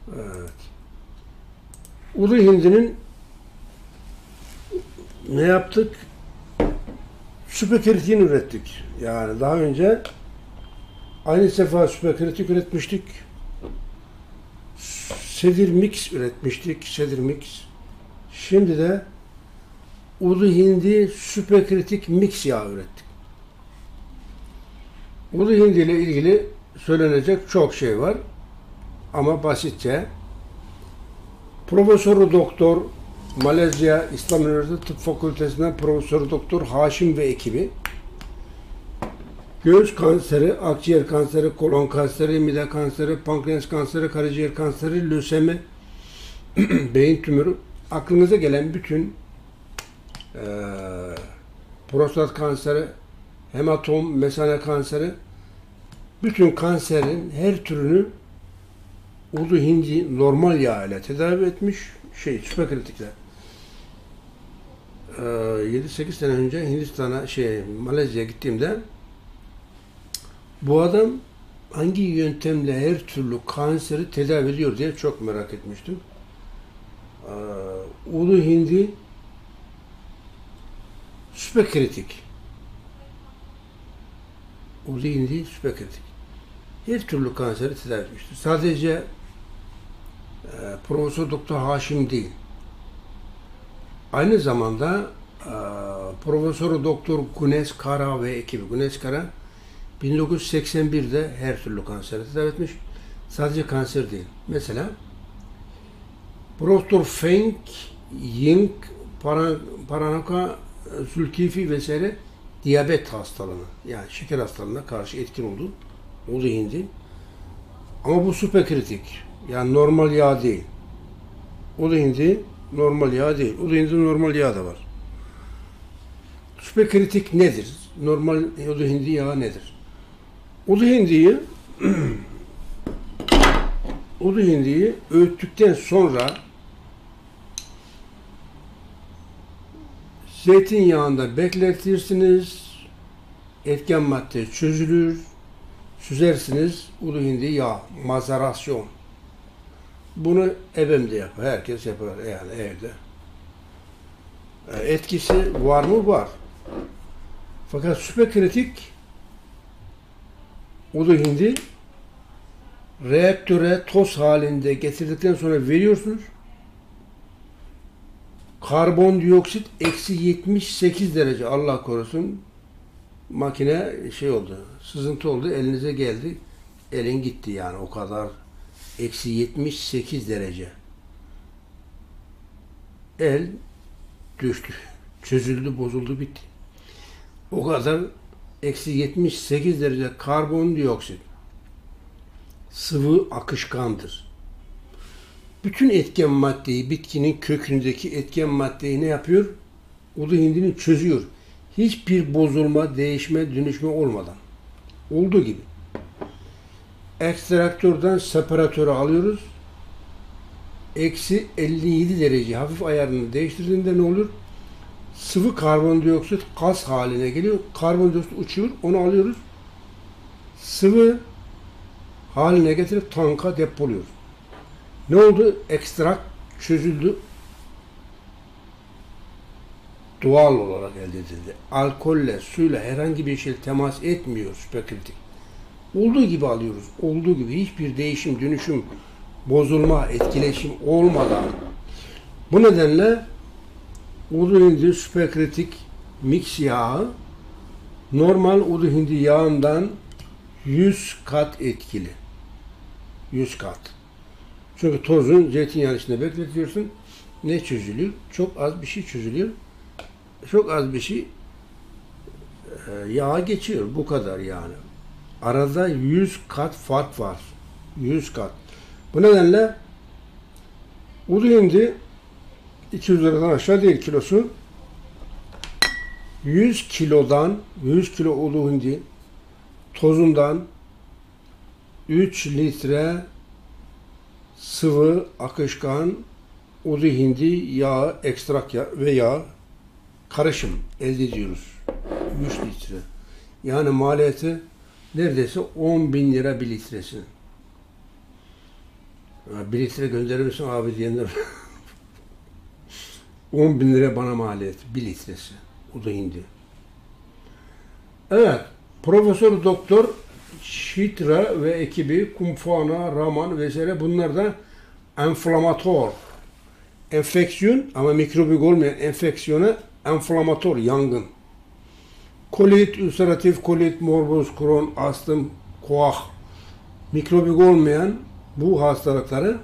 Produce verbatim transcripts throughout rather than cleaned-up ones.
Evet. Ulu hindinin ne yaptık? Süperkritin ürettik. Yani daha önce aynı sefer süperkritik üretmiştik. Sedir mix üretmiştik. Sedir mix. Şimdi de ulu hindi süperkritik mix yağ ürettik. Ulu hindi ile ilgili söylenecek çok şey var. Ama basitçe Profesör Doktor Malezya İslam Üniversitesi Tıp Fakültesi'nden Profesör Doktor Haşim ve ekibi göğüs kanseri, akciğer kanseri, kolon kanseri, mide kanseri, pankreas kanseri, karaciğer kanseri, lösemi, beyin tümörü, aklınıza gelen bütün e, prostat kanseri, hematom, mesane kanseri, bütün kanserin her türünü ulu hindi normal yağ ile tedavi etmiş şey süperkritikler. Ee, yedi sekiz sene önce Hindistan'a şey Malezya'ya gittiğimde bu adam hangi yöntemle her türlü kanseri tedavi ediyor diye çok merak etmiştim. Ee, ulu hindi süperkritik. Ulu hindi süperkritik. Her türlü kanseri tedavi etmiştir. Sadece e, Profesör Doktor Haşim değil. Aynı zamanda e, Profesör Doktor Güneş Kara ve ekibi. Güneş Kara bin dokuz yüz seksen birde her türlü kanseri tedavi etmiş. Sadece kanser değil. Mesela Profesör Feng Ying Paranaka Zulkifi vesaire diyabet hastalığına yani şeker hastalığına karşı etkin oldu. Ulu hindi. Ama bu süperkritik. Yani normal yağ değil. Ulu hindi normal yağ değil. Ulu hindi normal yağ da var. Süperkritik nedir? Normal ulu hindi yağı nedir? Ulu hindiyi ulu hindiyi öğüttükten sonra zeytinyağında bekletirsiniz. Etken madde çözülür. Süzersiniz ulu hindi yağ, mazerasyon. Bunu ebem de yapar, herkes yapar yani evde. Etkisi var mı? Var. Fakat süperkritik ulu hindi reaktöre toz halinde getirdikten sonra veriyorsunuz. Karbondioksit eksi yetmiş sekiz derece Allah korusun. Makine şey oldu, sızıntı oldu, elinize geldi, elin gitti yani o kadar eksi yetmiş sekiz derece. El düştü, çözüldü, bozuldu, bitti. O kadar eksi yetmiş sekiz derece karbondioksit sıvı akışkandır. Bütün etken maddeyi, bitkinin kökündeki etken maddeyi ne yapıyor? Ulu hindinin çözüyor. Hiçbir bozulma, değişme, dönüşme olmadan. Olduğu gibi. Ekstraktörden separatöre alıyoruz. Eksi elli yedi derece hafif ayarını değiştirdiğinde ne olur? Sıvı karbondioksit gaz haline geliyor. Karbondioksit uçuyor. Onu alıyoruz. Sıvı haline getirip tanka depoluyoruz. Ne oldu? Ekstrakt çözüldü. Doğal olarak elde edildi. Alkolle, suyla herhangi bir şey temas etmiyor süperkritik. Olduğu gibi alıyoruz. Olduğu gibi hiçbir değişim, dönüşüm, bozulma, etkileşim olmadan. Bu nedenle ulu hindi süperkritik mix yağı normal ulu hindi yağından yüz kat etkili. yüz kat. Çünkü tozun zeytinyağı içinde bekletiyorsun. Ne çözülüyor? Çok az bir şey çözülüyor. Çok az bir şey e, yağa geçiyor. Bu kadar yani. Arada yüz kat fark var. yüz kat. Bu nedenle ulu hindi iki yüz liradan aşağı değil kilosu. yüz kilodan yüz kilo ulu hindi tozundan üç litre sıvı akışkan ulu hindi yağı, ekstrak yağ ve yağ karışım elde ediyoruz. üç litre. Yani maliyeti neredeyse on bin lira bir litresi. Ya bir litre gönderir misin abi diyenler on bin lira bana maliyet. Bir litresi. O da indi. Evet. Profesör Doktor Shitra ve ekibi Kumfana, Raman vesaire bunlar da enflamatör. Enfeksiyon ama mikrobik olmayan enfeksiyona enflamatör, yangın. Kolit, ülseratif kolit, morbus, Crohn, astım, koah. Mikrobik olmayan bu hastalıkları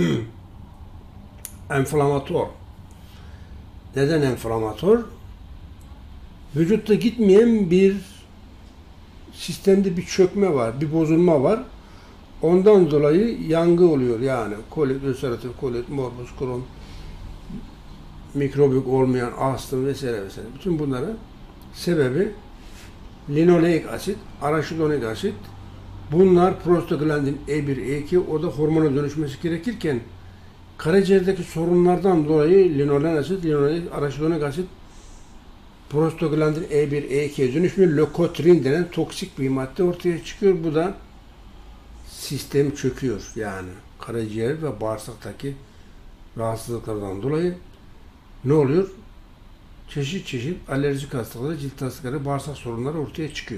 enflamatör. Neden enflamatör? Vücutta gitmeyen bir sistemde bir çökme var, bir bozulma var. Ondan dolayı yangı oluyor yani. Kolit, ülseratif kolit, morbus, Crohn, mikrobik olmayan astım vesaire vesaire. Bütün bunların sebebi linoleik asit, araşidonik asit. Bunlar prostaglandin E bir, E iki, o da hormona dönüşmesi gerekirken karaciğerdeki sorunlardan dolayı linoleik asit, linoleik, araşidonik asit prostaglandin E bir, E iki'ye dönüşmüyor. Lökotrin denen toksik bir madde ortaya çıkıyor. Bu da sistem çöküyor. Yani karaciğer ve bağırsaktaki rahatsızlıklardan dolayı ne oluyor? Çeşit çeşit alerjik hastalıkları, cilt hastalıkları, bağırsak sorunları ortaya çıkıyor.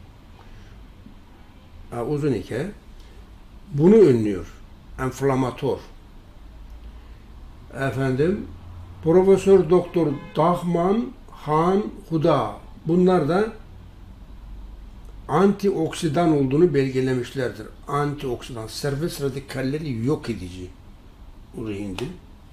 Ha, uzun hikaye. Bunu önlüyor. Enflamatör. Efendim, Profesör Doktor Dahman Han Huda. Bunlar da antioksidan olduğunu belgelemişlerdir. Antioksidan, serbest radikalleri yok edici. Bu indi.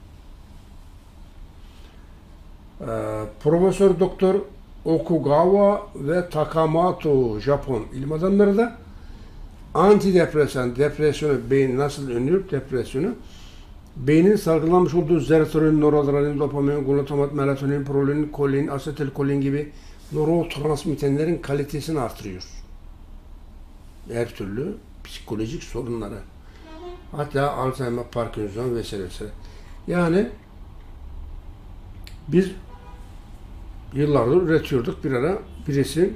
Ee, Profesör Doktor Okugawa ve Takamoto, Japon ilim adamları da antidepresan, depresyonu, beyin nasıl önlüyor depresyonu? Beynin salgılamış olduğu serotonin, noradrenalin, dopamin, glutamat, melatonin, prolin, kolin, asetilkolin gibi nörotransmitterlerin kalitesini artırıyor. Her türlü psikolojik sorunları. Hatta Alzheimer, Parkinson vesaire vesaire. Yani biz yıllardır üretiyorduk. Bir ara birisi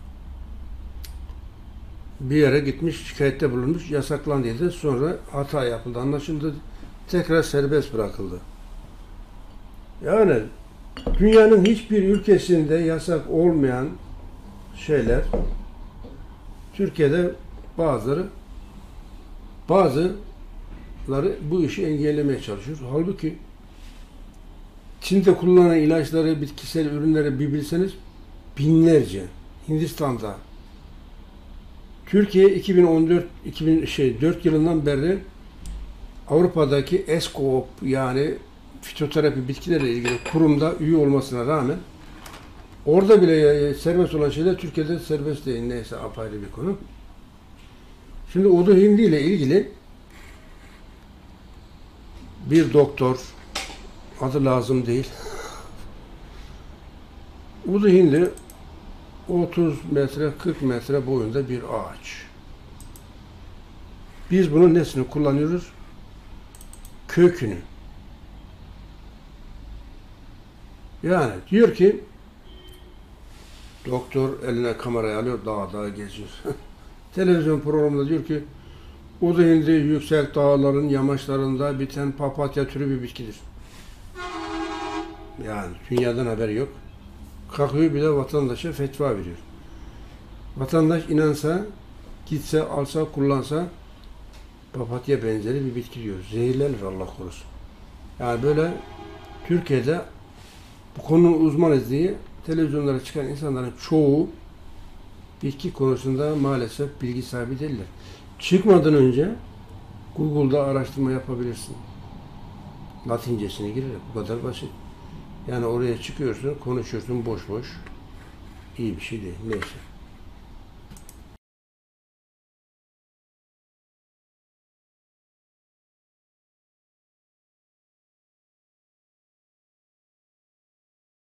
bir yere gitmiş, şikayette bulunmuş, yasaklandıydı. Sonra hata yapıldı, anlaşıldı. Tekrar serbest bırakıldı. Yani dünyanın hiçbir ülkesinde yasak olmayan şeyler Türkiye'de bazıları bazıları bu işi engellemeye çalışıyor. Halbuki Çin'de kullanılan ilaçları, bitkisel ürünleri bir bilseniz binlerce. Hindistan'da. Türkiye iki bin on dört iki bin şey dört yılından beri Avrupa'daki ESKOOP yani fitoterapi bitkilerle ilgili kurumda üye olmasına rağmen orada bile serbest olan şeyler Türkiye'de serbest değil. Neyse apayrı bir konu. Şimdi Udu Hindi ile ilgili bir doktor, adı lazım değil, Udu Hindi otuz metre kırk metre boyunda bir ağaç. Biz bunun nesini kullanıyoruz? Kökünü. Yani diyor ki doktor eline kamerayı alıyor, dağa dağa geziyor. Televizyon programında diyor ki Udu Hindi yüksek dağların yamaçlarında biten papatya türü bir bitkidir. Yani dünyadan haberi yok. Kalkıyor bir de vatandaşa fetva veriyor. Vatandaş inansa, gitse, alsa, kullansa papatya benzeri bir bitki diyor. Zehirlenir Allah korusun. Yani böyle Türkiye'de bu konunun uzmanıyız diye televizyonlara çıkan insanların çoğu bitki konusunda maalesef bilgi sahibi değiller. Çıkmadan önce Google'da araştırma yapabilirsin. Latincesine girerek bu kadar basit. Yani oraya çıkıyorsun, konuşuyorsun boş boş. İyi bir şey değil. Neyse.